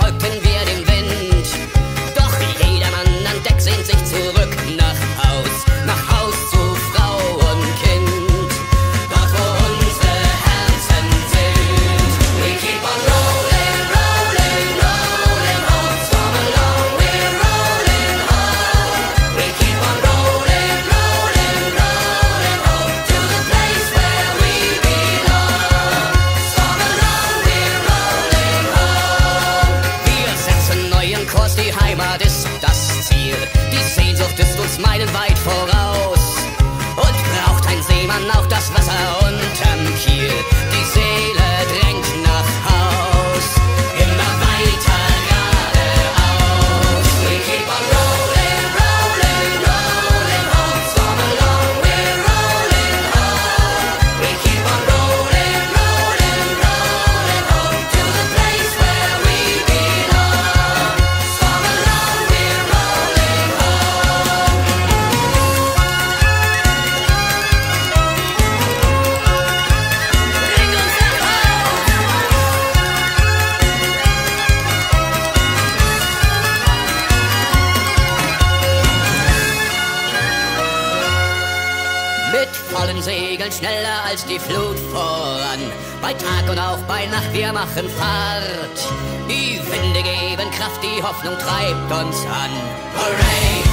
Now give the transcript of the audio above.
folgten wir dem Wind. Doch jeder Mann an Deck sehnt sich zurück nach Haus zu Frau und Kind. Dort wo unsere Herzen sind. We keep on rolling, rolling, rolling home. Storm along, we're rolling home. We keep on rolling, rolling, rolling home to the place where we belong. Storm along, we're rolling home. Wir setzen neuen Kurs, die Heimat ist das Ziel. Die Sehnsucht ist uns meilenweit voraus. Und braucht ein Seemann auch das Wasser unterm Kiel? Die Seele drängt nach Haus, immer weiter geradeaus. We keep on rolling, rolling, rolling home. Storm along, we're rolling home. We keep on rolling, rolling, rolling home to the place where we belong. Storm along, we're rolling home. Bring uns nach Mit vollen Segeln schneller als die Flut voran. Bei Tag und auch bei Nacht, wir machen Fahrt. Die Winde geben Kraft, die Hoffnung treibt uns an. Hooray!